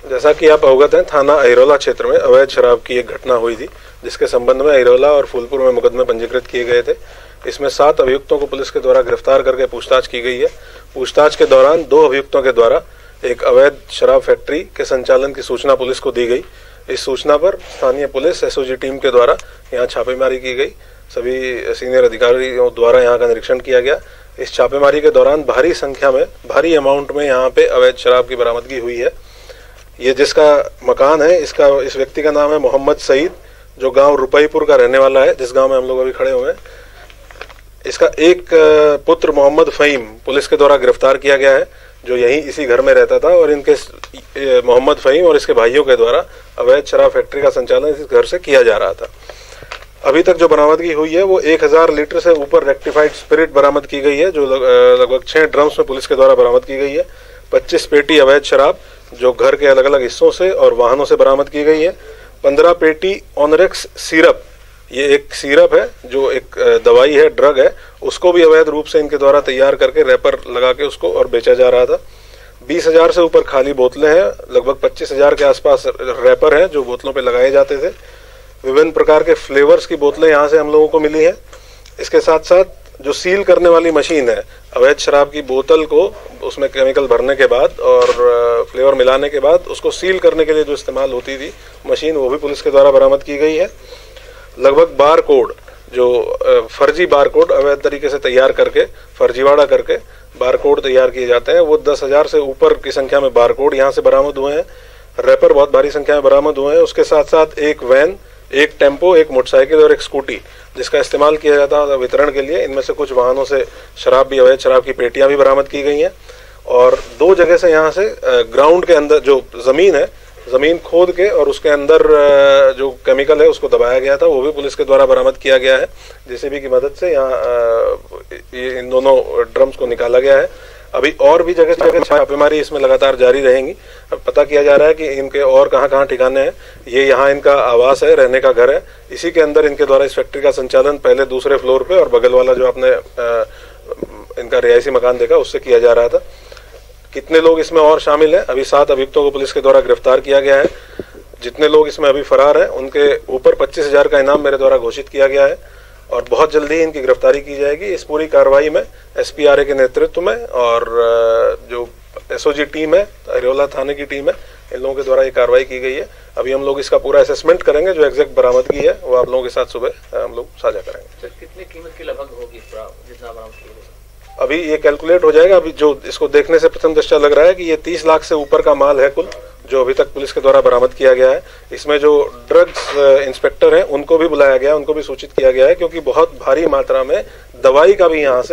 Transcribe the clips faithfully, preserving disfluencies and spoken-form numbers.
जैसा कि आप अवगत हैं, थाना अहिरौला क्षेत्र में अवैध शराब की एक घटना हुई थी, जिसके संबंध में अहिरौला और फूलपुर में मुकदमे पंजीकृत किए गए थे। इसमें सात अभियुक्तों को पुलिस के द्वारा गिरफ्तार करके पूछताछ की गई है। पूछताछ के दौरान दो अभियुक्तों के द्वारा एक अवैध शराब फैक्ट्री के संचालन की सूचना पुलिस को दी गई। इस सूचना पर स्थानीय पुलिस एसओजी टीम के द्वारा यहाँ छापेमारी की गई। सभी सीनियर अधिकारियों द्वारा यहाँ का निरीक्षण किया गया। इस छापेमारी के दौरान भारी संख्या में, भारी अमाउंट में यहाँ पे अवैध शराब की बरामदगी हुई है। ये जिसका मकान है, इसका इस व्यक्ति का नाम है मोहम्मद सईद, जो गांव रुपईपुर का रहने वाला है, जिस गांव में हम लोग अभी खड़े हुए हैं। इसका एक पुत्र मोहम्मद फहीम पुलिस के द्वारा गिरफ्तार किया गया है, जो यहीं इसी घर में रहता था और इनके मोहम्मद फहीम और इसके भाइयों के द्वारा अवैध शराब फैक्ट्री का संचालन इस घर से किया जा रहा था। अभी तक जो बरामदगी हुई है वो एक हजार लीटर से ऊपर रेक्टिफाइड स्पिरिट बरामद की गई है, जो लगभग छह ड्रम्स में पुलिस के द्वारा बरामद की गई है। पच्चीस पेटी अवैध शराब जो घर के अलग अलग हिस्सों से और वाहनों से बरामद की गई है। पंद्रह पेटी ऑनरेक्स सिरप, ये एक सिरप है जो एक दवाई है, ड्रग है, उसको भी अवैध रूप से इनके द्वारा तैयार करके रैपर लगा के उसको और बेचा जा रहा था। बीस हजार से ऊपर खाली बोतलें हैं, लगभग पच्चीस हजार के आसपास रैपर हैं जो बोतलों पे लगाए जाते थे। विभिन्न प्रकार के फ्लेवर्स की बोतलें यहाँ से हम लोगों को मिली हैं। इसके साथ साथ जो सील करने वाली मशीन है, अवैध शराब की बोतल को उसमें केमिकल भरने के बाद और फ्लेवर मिलाने के बाद उसको सील करने के लिए जो इस्तेमाल होती थी मशीन, वो भी पुलिस के द्वारा बरामद की गई है। लगभग बार कोड, जो फर्जी बार कोड अवैध तरीके से तैयार करके, फर्जीवाड़ा करके बार कोड तैयार किए जाते हैं, वो दस हजार से ऊपर की संख्या में बार कोड यहाँ से बरामद हुए हैं। रैपर बहुत भारी संख्या में बरामद हुए हैं। उसके साथ साथ एक वैन, एक टेम्पो, एक मोटरसाइकिल और एक स्कूटी जिसका इस्तेमाल किया जाता है वितरण के लिए। इनमें से कुछ वाहनों से शराब भी, अवैध शराब की पेटियां भी बरामद की गई हैं। और दो जगह से यहाँ से ग्राउंड के अंदर जो जमीन है, जमीन खोद के और उसके अंदर जो केमिकल है उसको दबाया गया था, वो भी पुलिस के द्वारा बरामद किया गया है। जेसीबी की मदद से यहाँ इन दोनों ड्रम्स को निकाला गया है। अभी और भी जगह जगह छापेमारी इसमें लगातार जारी रहेंगी। अब पता किया जा रहा है कि इनके और कहाँ कहाँ ठिकाने हैं। ये यहाँ इनका आवास है, रहने का घर है, इसी के अंदर इनके द्वारा इस फैक्ट्री का संचालन पहले दूसरे फ्लोर पे और बगल वाला जो आपने इनका रिहायशी मकान देखा उससे किया जा रहा था। कितने लोग इसमें और शामिल हैं, अभी सात अभियुक्तों को पुलिस के द्वारा गिरफ्तार किया गया है। जितने लोग इसमें अभी फरार हैं उनके ऊपर पच्चीस हजार का इनाम मेरे द्वारा घोषित किया गया है और बहुत जल्दी ही इनकी गिरफ्तारी की जाएगी। इस पूरी कार्रवाई में एसपीआरए के नेतृत्व में और जो एसओजी टीम है, अहिरौला थाने की टीम है, इन लोगों के द्वारा ये कार्रवाई की गई है। अभी हम लोग इसका पूरा असेसमेंट करेंगे, जो एग्जैक्ट बरामदगी है वो आप लोगों के साथ सुबह हम लोग साझा करेंगे। सर, कितने कीमत की लगभग होगी जितना बरामद किया गया? अभी ये कैलकुलेट हो जाएगा। अभी जो इसको देखने से प्रथम दृष्टया लग रहा है कि ये तीस लाख से ऊपर का माल है कुल, जो अभी तक पुलिस के द्वारा बरामद किया गया है। इसमें जो ड्रग्स इंस्पेक्टर हैं उनको भी बुलाया गया है, उनको भी सूचित किया गया है, क्योंकि बहुत भारी मात्रा में दवाई का भी यहाँ से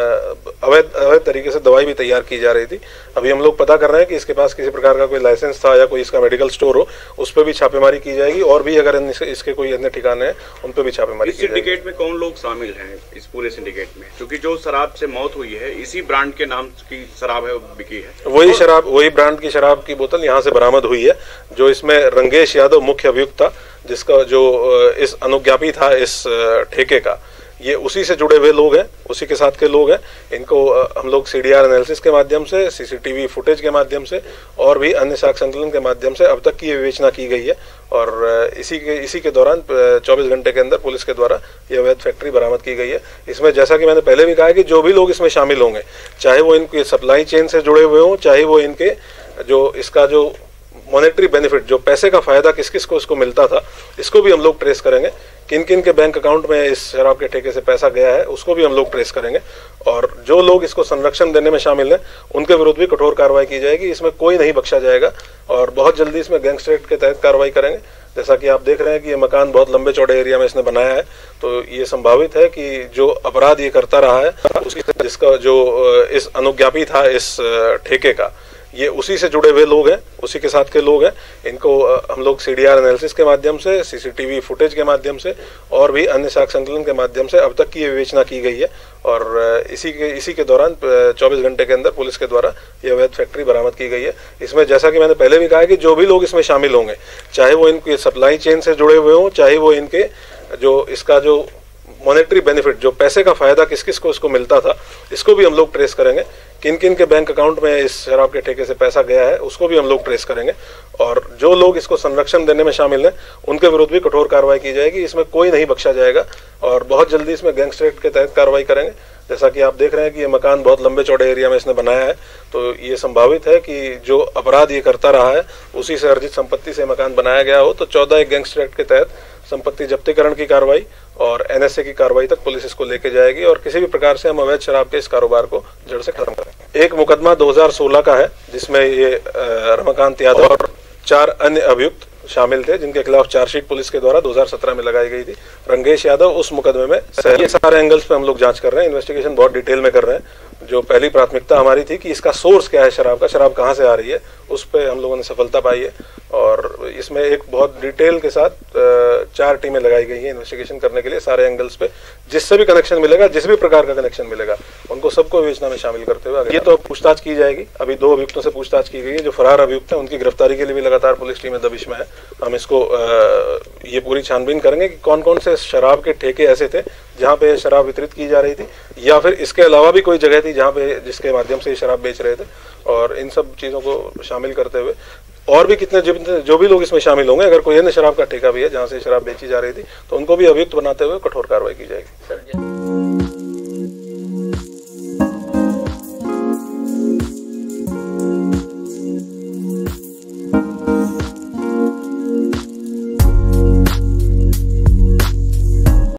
अवैध अवैध तरीके से दवाई भी तैयार की जा रही थी। अभी हम लोग पता कर रहे हैं कि इसके पास किसी प्रकार का कोई लाइसेंस था या कोई इसका मेडिकल स्टोर हो, उस पर भी छापेमारी की जाएगी। और भी अगर इसके कोई अन्य ठिकाने हैं उन पर भी छापेमारी की जाएगी। सिंडिकेट में कौन लोग शामिल हैं इस पूरे सिंडिकेट में? क्योंकि जो शराब से मौत हुई है इसी ब्रांड के नाम की शराब है, वो बिकी है, वही शराब, वही ब्रांड की शराब की बोतल यहाँ से बरामद हुई है। जो इसमें रंगेश यादव मुख्य अभियुक्त था, जिसका जो इस अनुज्ञापी था इस ठेके का, ये उसी से जुड़े हुए लोग हैं, उसी के साथ के लोग हैं। इनको हम लोग सीडीआर एनालिसिस के माध्यम से, सीसीटीवी फुटेज के माध्यम से और भी अन्य साक्ष्य संकलन के माध्यम से अब तक की ये विवेचना की गई है। और इसी के इसी के दौरान चौबीस घंटे के अंदर पुलिस के द्वारा ये अवैध फैक्ट्री बरामद की गई है। इसमें जैसा कि मैंने पहले भी कहा है कि जो भी लोग इसमें शामिल होंगे, चाहे वो इनके सप्लाई चेन से जुड़े हुए हों, चाहे वो इनके जो इसका जो मॉनेटरी बेनिफिट, जो पैसे का फायदा किस किस को इसको मिलता था, इसको भी हम लोग ट्रेस करेंगे। किन किन के बैंक अकाउंट में इस शराब के ठेके से पैसा गया है उसको भी हम लोग ट्रेस करेंगे। और जो लोग इसको संरक्षण देने में शामिल हैं उनके विरुद्ध भी कठोर कार्रवाई की जाएगी। इसमें कोई नहीं बख्शा जाएगा और बहुत जल्दी इसमें गैंगस्टर एक्ट के तहत कार्रवाई करेंगे। जैसा कि आप देख रहे हैं कि ये मकान बहुत लंबे चौड़े एरिया में इसने बनाया है, तो ये संभावित है कि जो अपराध ये करता रहा है उसकी, जिसका जो इस अनुज्ञापी था इस ठेके का, ये उसी से जुड़े हुए लोग हैं, उसी के साथ के लोग हैं। इनको हम लोग सीडीआर एनालिसिस के माध्यम से, सीसीटीवी फुटेज के माध्यम से और भी अन्य साक्ष्य संकलन के माध्यम से अब तक की ये विवेचना की गई है। और इसी के इसी के दौरान चौबीस घंटे के अंदर पुलिस के द्वारा ये अवैध फैक्ट्री बरामद की गई है। इसमें जैसा कि मैंने पहले भी कहा है कि जो भी लोग इसमें शामिल होंगे, चाहे वो इनके सप्लाई चेन से जुड़े हुए हों, चाहे वो इनके जो इसका जो मॉनेटरी बेनिफिट, जो पैसे का फायदा किस किस को इसको मिलता था, इसको भी हम लोग ट्रेस करेंगे। किन किन के बैंक अकाउंट में इस शराब के ठेके से पैसा गया है उसको भी हम लोग ट्रेस करेंगे, और जो लोग इसको संरक्षण देने में शामिल हैं उनके विरुद्ध भी कठोर कार्रवाई की जाएगी। इसमें कोई नहीं बख्शा जाएगा और बहुत जल्दी इसमें गैंगस्टर एक्ट के तहत कार्रवाई करेंगे। जैसा कि आप देख रहे हैं कि ये मकान बहुत लंबे चौड़े एरिया में इसने बनाया है, तो ये संभावित है कि जो अपराध ये करता रहा है उसी से अर्जित संपत्ति से मकान बनाया गया हो। तो चौदह एक गैंगस्टर एक्ट के तहत संपत्ति जब्तीकरण की कार्रवाई और एनएसए की कार्रवाई तक पुलिस इसको लेके जाएगी और किसी भी प्रकार से हम अवैध शराब के इस कारोबार को जड़ से खत्म करेंगे। एक मुकदमा दो हज़ार सोलह का है जिसमें ये रमाकांत यादव और चार अन्य अभियुक्त शामिल थे, जिनके खिलाफ चार्जशीट पुलिस के द्वारा दो हज़ार सत्रह में लगाई गई थी। रंगेश यादव उस मुकदमे में, ये सारे एंगल्स पे हम लोग जांच कर रहे हैं, इन्वेस्टिगेशन बहुत डिटेल में कर रहे हैं। जो पहली प्राथमिकता हमारी थी कि इसका सोर्स क्या है शराब का, शराब कहाँ से आ रही है, उस पर हम लोगों ने सफलता पाई है और इसमें एक बहुत डिटेल के साथ चार टीमें लगाई गई हैं इन्वेस्टिगेशन करने के लिए सारे एंगल्स पे। जिससे भी कनेक्शन मिलेगा, जिस भी प्रकार का कनेक्शन मिलेगा, उनको सबको योजना में शामिल करते हुए ये तो पूछताछ की जाएगी। अभी दो अभियुक्तों से पूछताछ की गई है, जो फरार अभियुक्त है उनकी गिरफ्तारी के लिए भी लगातार पुलिस टीमें दबिश में है। हम इसको ये पूरी छानबीन करेंगे कि कौन कौन से शराब के ठेके ऐसे थे जहाँ पे शराब वितरित की जा रही थी, या फिर इसके अलावा भी कोई जगह थी जहाँ पे जिसके माध्यम से ये शराब बेच रहे थे, और इन सब चीज़ों को शामिल करते हुए और भी कितने जो भी लोग इसमें शामिल होंगे, अगर कोई अन्य शराब का ठेका भी है जहाँ से शराब बेची जा रही थी, तो उनको भी अभियुक्त बनाते हुए कठोर कार्रवाई की जाएगी।